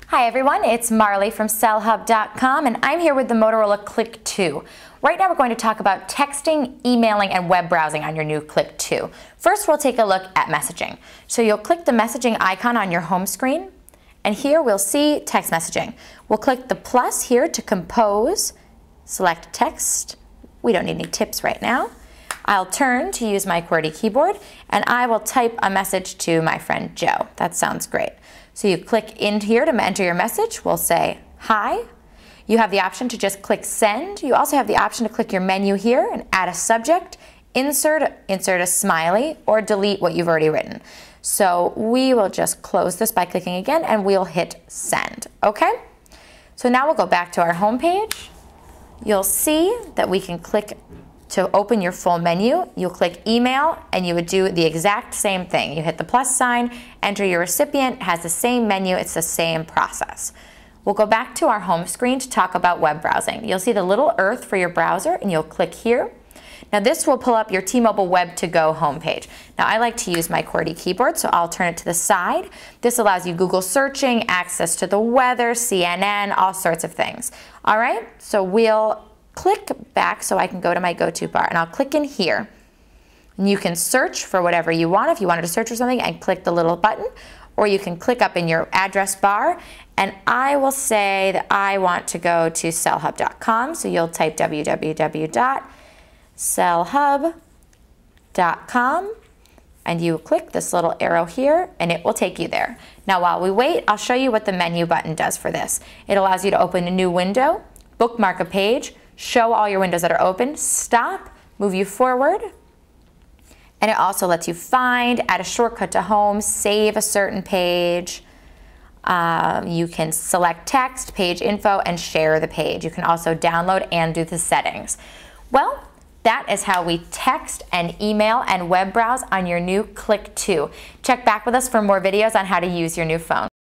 Hi everyone, it's Marley from sellhub.com and I'm here with the Motorola Click 2. Right now we're going to talk about texting, emailing, and web browsing on your new Click 2. First we'll take a look at messaging. So you'll click the messaging icon on your home screen and here we'll see text messaging. We'll click the plus here to compose, select text. We don't need any tips right now. I'll turn to use my QWERTY keyboard and I will type a message to my friend Joe. That sounds great. So you click in here to enter your message. We'll say hi. You have the option to just click send. You also have the option to click your menu here and add a subject, insert a smiley, or delete what you've already written. So we will just close this by clicking again and we'll hit send. Okay? So now we'll go back to our home page. You'll see that we can click to open your full menu. You'll click email and you would do the exact same thing. You hit the plus sign, enter your recipient, it has the same menu, it's the same process. We'll go back to our home screen to talk about web browsing. You'll see the little earth for your browser and you'll click here. Now this will pull up your T-Mobile Web to Go homepage. Now I like to use my QWERTY keyboard, so I'll turn it to the side. This allows you Google searching, access to the weather, CNN, all sorts of things. All right, so we'll click back so I can go to my go-to bar and I'll click in here. And you can search for whatever you want. If you wanted to search for something and click the little button, or you can click up in your address bar and I will say that I want to go to sellhub.com. So you'll type www.sellhub.com and you click this little arrow here and it will take you there. Now while we wait, I'll show you what the menu button does for this. It allows you to open a new window, bookmark a page, show all your windows that are open, stop, move you forward, and it also lets you find, add a shortcut to home, save a certain page. You can select text, page info, and share the page. You can also download and do the settings. Well, that is how we text and email and web browse on your new Click 2. Check back with us for more videos on how to use your new phone.